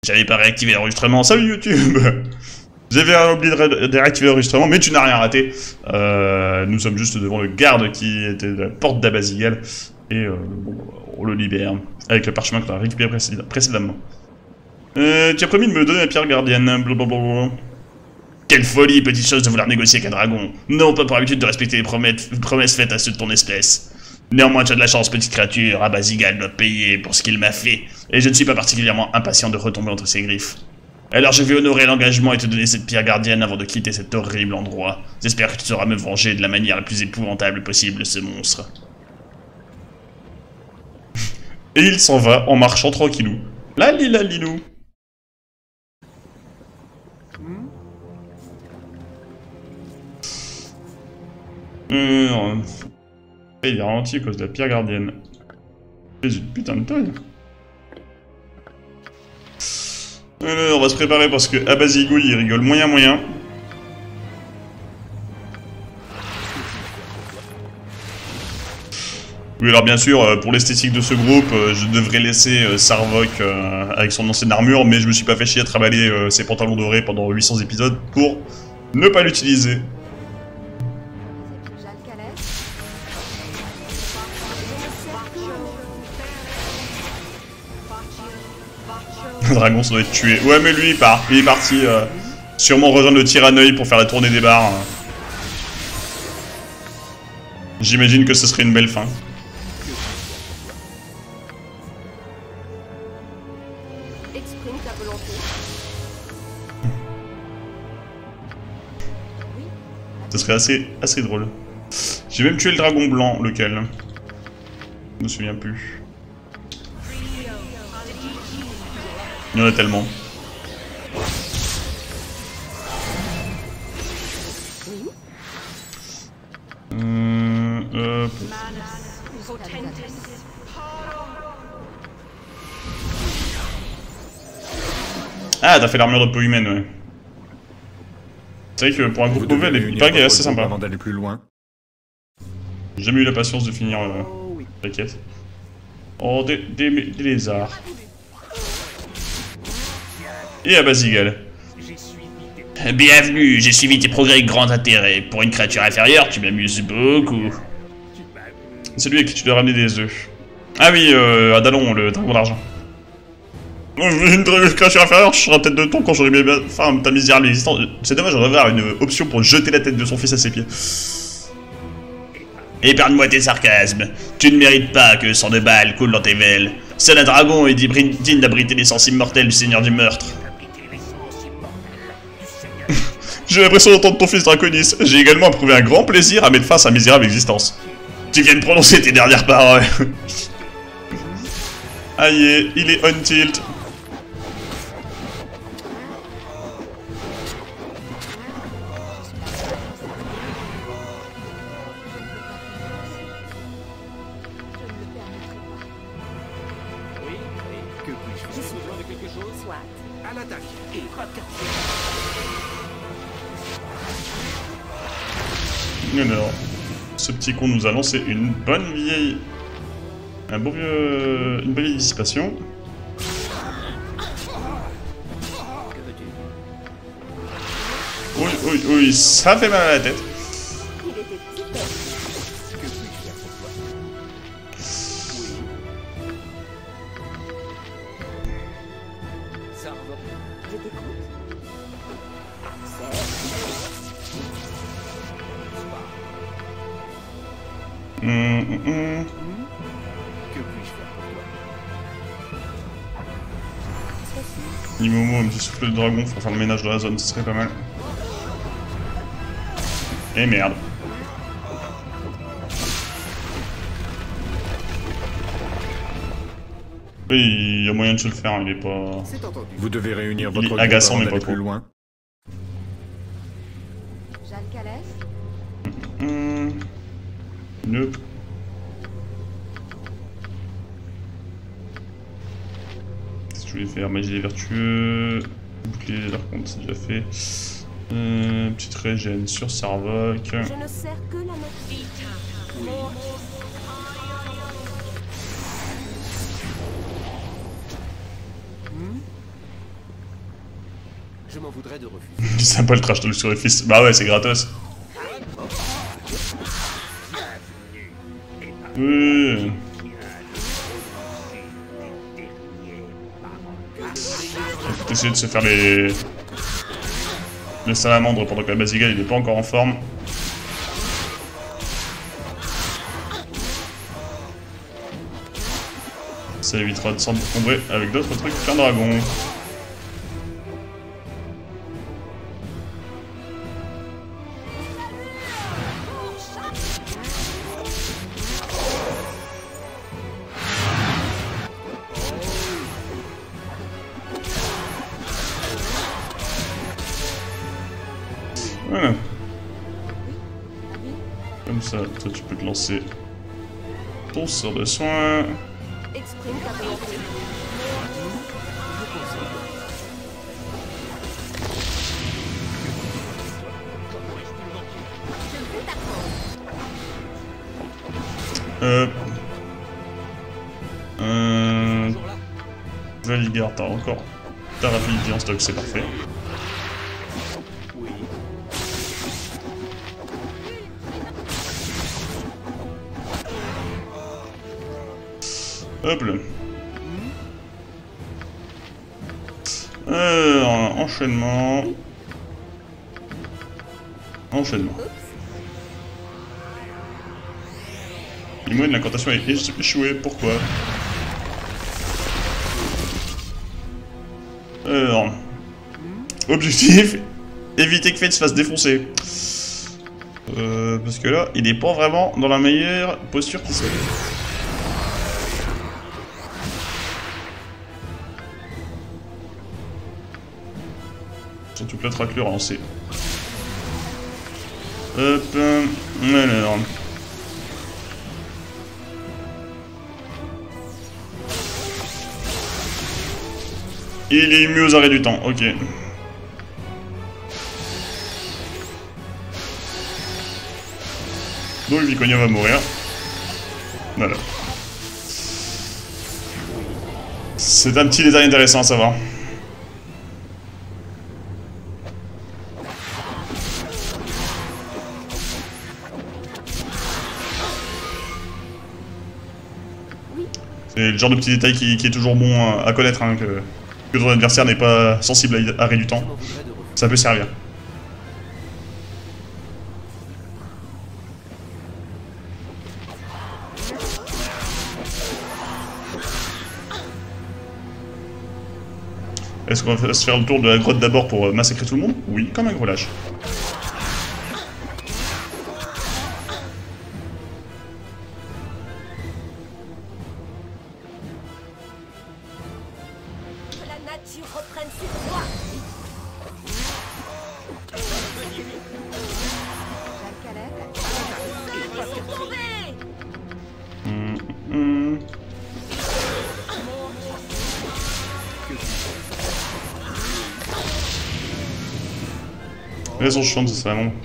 J'avais pas réactivé l'enregistrement. Salut YouTube. J'avais oublié de réactiver l'enregistrement, mais tu n'as rien raté. Nous sommes juste devant le garde qui était de la porte d'Abazigal. Et bon, on le libère. Avec le parchemin qu'on a récupéré précédemment. Tu as promis de me donner la pierre gardienne. Blablabla. Quelle folie, petite chose, de vouloir négocier avec un dragon. Non, pas pour l'habitude de respecter les promesses faites à ceux de ton espèce. Néanmoins, tu as de la chance, petite créature. Abazigal doit payer pour ce qu'il m'a fait. Et je ne suis pas particulièrement impatient de retomber entre ses griffes. Alors je vais honorer l'engagement et te donner cette pierre gardienne avant de quitter cet horrible endroit. J'espère que tu sauras me venger de la manière la plus épouvantable possible, ce monstre. Et il s'en va en marchant tranquillou. Lalilalilou. Il est ralenti à cause de la pierre gardienne. J'ai une putain de tonne. Alors, on va se préparer parce que Abazigou il rigole moyen. Oui, alors bien sûr, pour l'esthétique de ce groupe, je devrais laisser Sarvok avec son ancienne armure, mais je me suis pas fait chier à travailler ses pantalons dorés pendant 800 épisodes pour ne pas l'utiliser. Le dragon, ça doit être tué. Ouais, mais lui, il part. Il est parti sûrement rejoindre le Tyranneuil pour faire la tournée des bars. J'imagine que ce serait une belle fin. Ce serait assez drôle. J'ai même tué le dragon blanc, lequel? Je me souviens plus. Il y en a tellement. Ah, t'as fait l'armure de peau humaine, ouais. C'est vrai que pour un groupe mauvais, il paraît qu'elle est assez sympa. J'ai jamais eu la patience de finir la quête. Oh, des lézards. Et Abazigal. Bienvenue, j'ai suivi tes progrès avec grand intérêt. Pour une créature inférieure, tu m'amuses beaucoup. C'est lui à qui tu dois ramener des œufs. Ah oui, Adalon, le dragon d'argent. Une créature inférieure, je serai peut-être de ton quand j'aurai bien enfin, ta misérable existence. C'est dommage, on devrait avoir une option pour jeter la tête de son fils à ses pieds. Épargne-moi tes sarcasmes. Tu ne mérites pas que le sang de balle coule dans tes veines. Seul un dragon est digne d'abriter l'essence immortelle du seigneur du meurtre. J'ai l'impression d'entendre ton fils Draconis. J'ai également éprouvé un grand plaisir à mettre fin à sa misérable existence. Tu viens de prononcer tes dernières paroles. Aïe, il est on tilt. Alors, ce petit con nous a lancé une bonne vieille... une bonne vieille dissipation. Oui, ça fait mal à la tête. Nimomo, un petit souffle de dragon pour faire le ménage de la zone, ce serait pas mal. Et merde. Oui, il y a moyen de se le faire, il est pas... Vous devez réunir votre groupe agaçant, mais pas trop. Plus loin. Nope. Qu'est-ce que je voulais faire? Magie des vertueux. Bouclier d'archonte, c'est déjà fait. Petite régène sur Sarvok. Je ne sers que la Je m'en voudrais de refuser. C'est sympa le trash talk sur les fils. Bah ouais, c'est gratos. Oui. Faut essayer de se faire les salamandres pendant que la Basilica il est pas encore en forme. Ça évitera de s'encombrer avec d'autres trucs qu'un dragon. Voilà. Comme ça, toi tu peux te lancer ton sort de soin. Exprime ta volonté. Hop. Valigar, t'as encore ta rapidité en stock, c'est parfait. Hop là. Enchaînement. Enchaînement. Dis-moi, l'incantation est échouée, pourquoi? Alors. Objectif, éviter que Fate se fasse défoncer. Parce que là, il est pas vraiment dans la meilleure posture qui soit. Surtout que l'autre raclure lancé. Hop, alors. Il est mieux aux arrêts du temps, ok. Donc Viconia va mourir. Voilà. C'est un petit détail intéressant à savoir. C'est le genre de petit détail qui est toujours bon à connaître, hein, que ton adversaire n'est pas sensible à l'arrêt du temps. Ça peut servir. Est-ce qu'on va se faire le tour de la grotte d'abord pour massacrer tout le monde? Oui, comme un gros lâche. Raison chiante, ça serait long.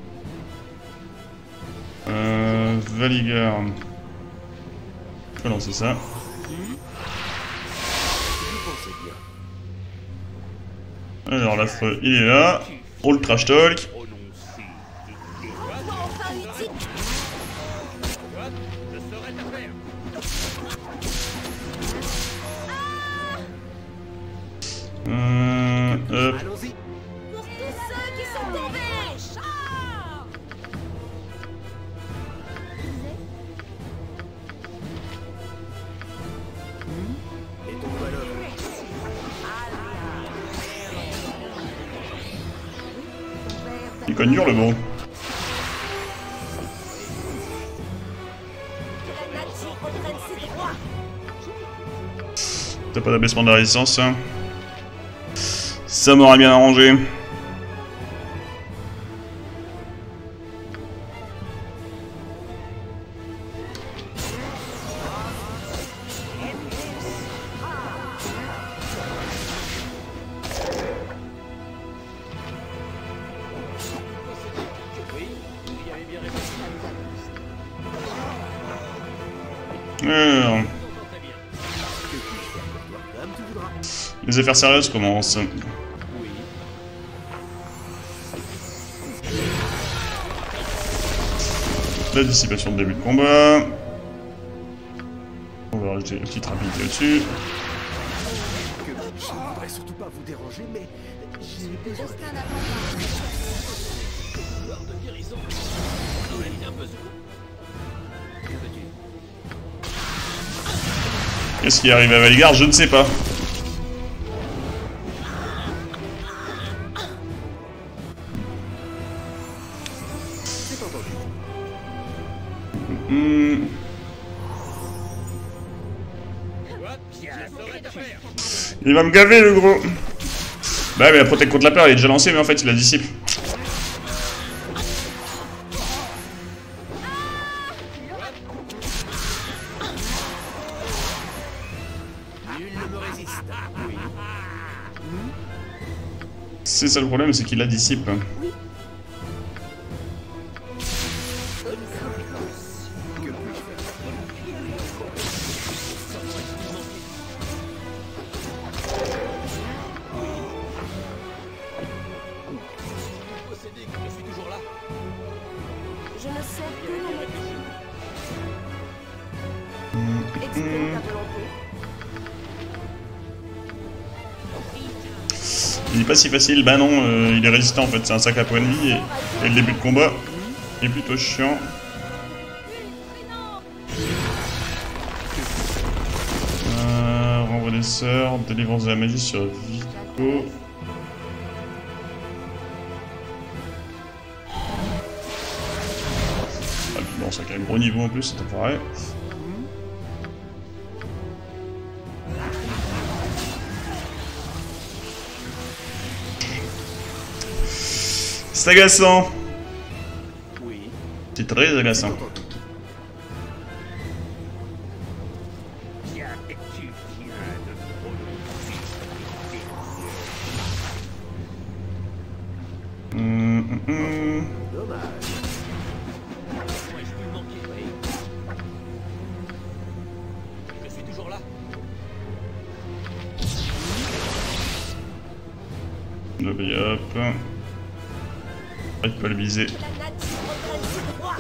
Valigar. Je peux lancer ça. Alors l'affreux, il est là. On le trash talk. Hop. Pour tous ceux qui sont tombés, char! Et ton doigt l'homme. Il conjure le bon. Que la nature reprenne ses droits. T'as pas d'abaissement de la résistance, hein. Ça m'aurait bien arrangé. Alors, les affaires sérieuses commencent. La dissipation de début de combat. On va rajouter une petite rapidité au-dessus. Je ne voudrais surtout pas vous déranger, mais j'ai besoin Juste un avant-bras. de guérison. J'en ai bien besoin. Que veux-tu? Qu'est-ce qui arrive à Valigar? Je ne sais pas. C'est entendu. Il va me gaver le gros. Bah mais la protect contre la peur il est déjà lancé mais en fait il la dissipe. Nul ne me résiste. Oui. C'est ça le problème, c'est qu'il la dissipe. Que puis-je faire? Possédé, je suis toujours là. Je ne sais que la lecture. Exprime ta volonté. Il est pas si facile, bah non, il est résistant en fait, c'est un sac à points de vie et le début de combat est plutôt chiant. Renvoi des sœurs, délivrance de la magie sur Vico. Ah puis bon, ça a quand même gros niveau en plus, c'est pareil. C'est agaçant. Oui. C'est très agaçant. Entendu. Tiens, et tu viens de Dommage. Ouais, je peux le manquer, oui. Je suis toujours là. Hop. Il peut le viser. La nature reprenne ses droits.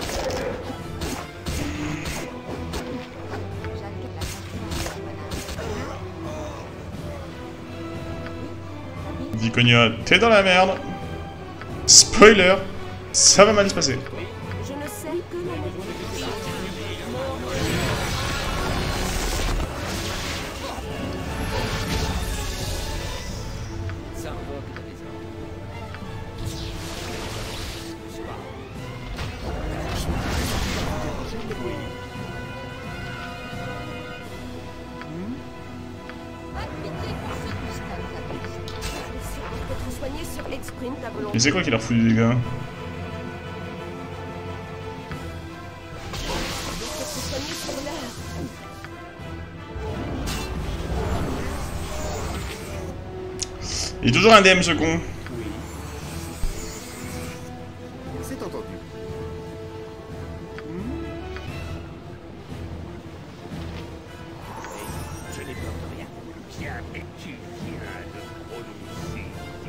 Viconia, t'es dans la merde. Spoiler, ça va mal se passer. Je ne sais que la lecture. Ça invoque ta désordre. Oui. Admettez pour ceux qui se tapent. Pour te soigner sur exprime ta volonté. Mais c'est quoi qui leur fout des dégâts? Pour te soigner sur l'heure. Il est toujours indemne ce con. Oui. C'est entendu. Je n'ai peur de rien. Tiens, et tu viens de prononcer.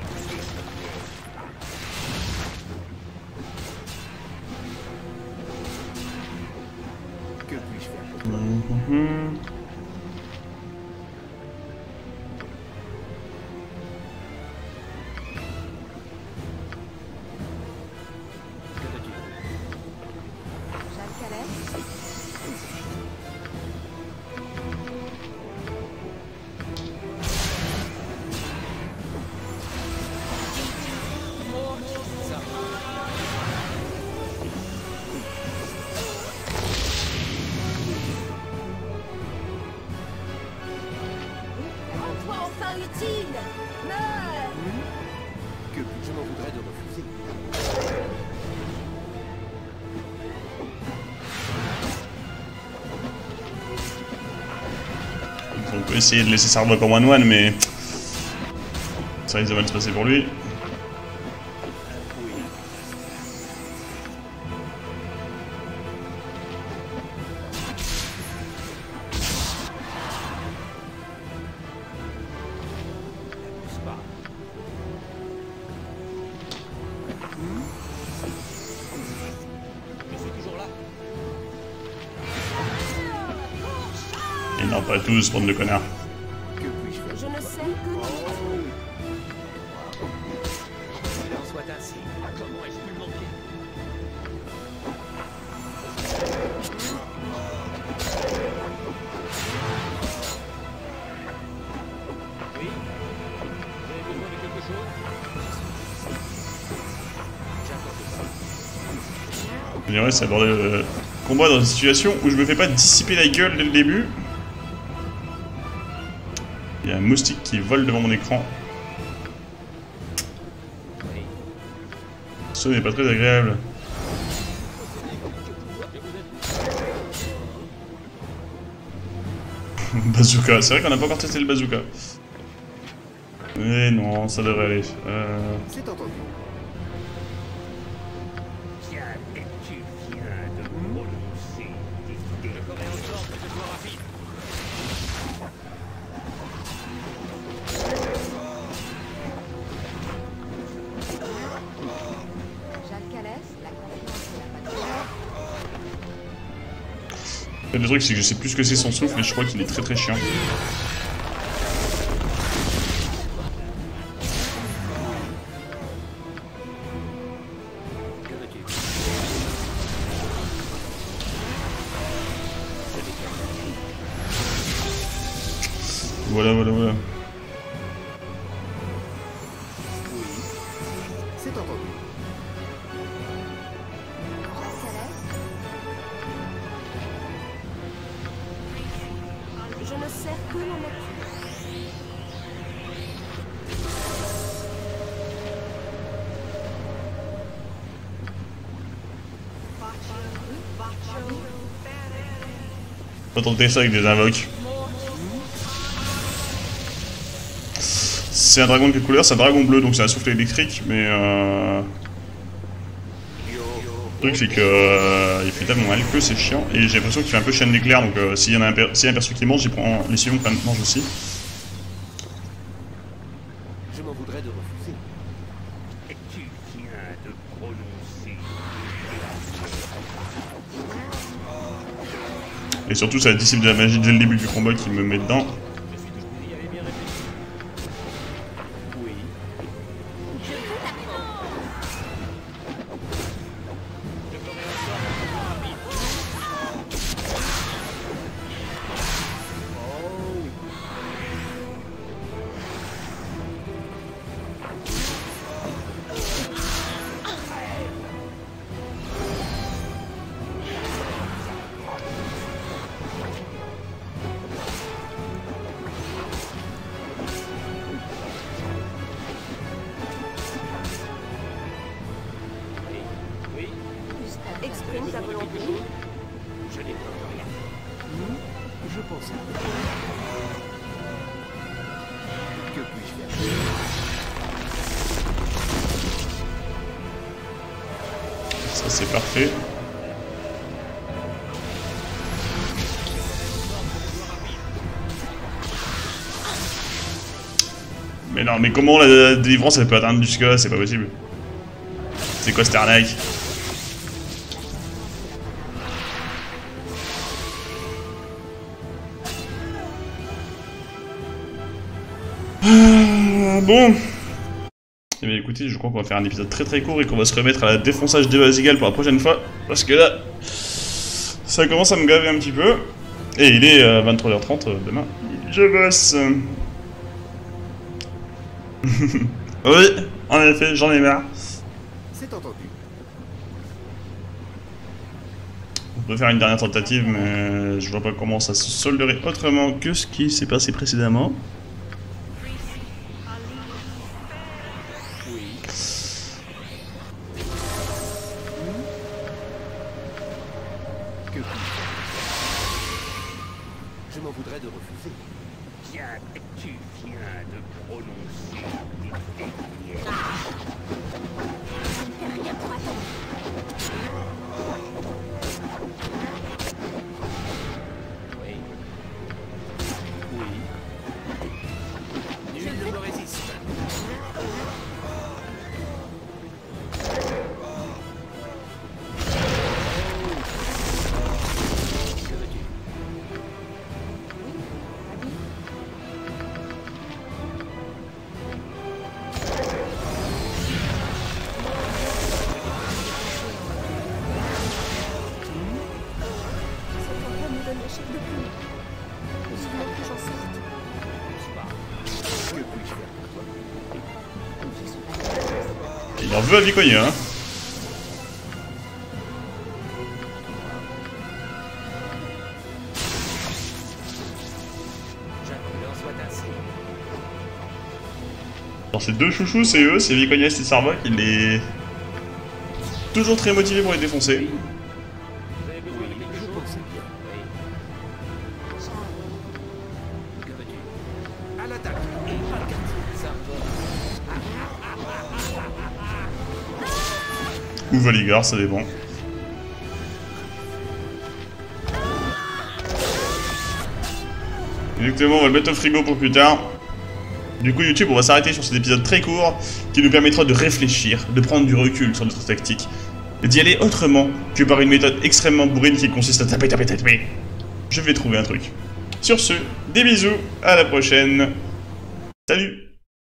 Que puis-je faire pour toi? Que veux-tu? Jacques Calais. Ça. Rends-toi enfin utile. Meurs. Que je m'en voudrais de refuser. On peut essayer de laisser ça revoir pour one-one, mais ça risque de mal se passer pour lui. Oui. N'abuse pas. Je suis toujours là. Non, pas tous, bande de connards. Que puis-je faire? Je ne sais que Il en soit ainsi. Comment ai-je pu le manquer? Oui? Vous avez besoin de quelque chose? J'attends ça. Je dirais, c'est aborder le combat dans une situation où je me fais pas dissiper la gueule dès le début. Il y a un moustique qui vole devant mon écran. Ce n'est pas très agréable. Bazooka, c'est vrai qu'on n'a pas encore testé le bazooka. Mais non, ça devrait aller. C'est entendu. Tiens, et tu viens de prononcer. Je ferai en sorte que ce soit rapide. Jalcalès, la confiance et la patrie. Le truc, c'est que je sais plus ce que c'est son souffle, mais je crois qu'il est très très chiant. Que veux-tu? Voilà, voilà, voilà. Oui. C'est entendu. Jalcalès. Je ne sers que la nature. Faut tenter ça avec des invoques. C'est un dragon de quelle couleur? C'est un dragon bleu, donc c'est un souffle électrique, mais le truc c'est que il fait tellement mal que c'est chiant, et j'ai l'impression qu'il fait un peu chaîne d'éclair, donc s'il y a un perso qui mange, j'y prends les suivants qui mangent aussi. Je m'en voudrais de refuser. Et tu viens de prononcer. Et surtout ça dissipe de la magie dès le début du combat qui me met dedans. Vous y avez bien réfléchi. Oui. Je ferai en sorte que ce soit rapide. Oh oui. Oui. Exprime ta volonté. Je n'ai peur de rien. Je pense à vous. Que puis-je faire? Ça c'est parfait. Mais non, mais comment la délivrance elle peut atteindre jusque-là? C'est pas possible. C'est quoi cette arnaque? Bon. Eh bien écoutez, je crois qu'on va faire un épisode très très court et qu'on va se remettre à la défonçage des Basigal pour la prochaine fois. Parce que là, ça commence à me gaver un petit peu. Et il est 23h30 demain. Je bosse. Oui, en effet, j'en ai marre. C'est entendu. On peut faire une dernière tentative, mais je vois pas comment ça se solderait autrement que ce qui s'est passé précédemment. Oui. Que puis-je faire? Je m'en voudrais de refuser. Tiens, tu viens de prononcer. Rien pour attendre. Oui. Oui. Nul ne me résiste. Que veux-tu? Il en veut à Viconia, hein. Alors ces deux chouchous, c'est eux, c'est Viconia et Starbuck, il est toujours très motivé pour les défoncer. Ou Valigar, ça dépend. Exactement, on va le mettre au frigo pour plus tard. Du coup, YouTube, on va s'arrêter sur cet épisode très court qui nous permettra de réfléchir, de prendre du recul sur notre tactique et d'y aller autrement que par une méthode extrêmement bourrine qui consiste à taper. Je vais trouver un truc. Sur ce, des bisous, à la prochaine. Salut!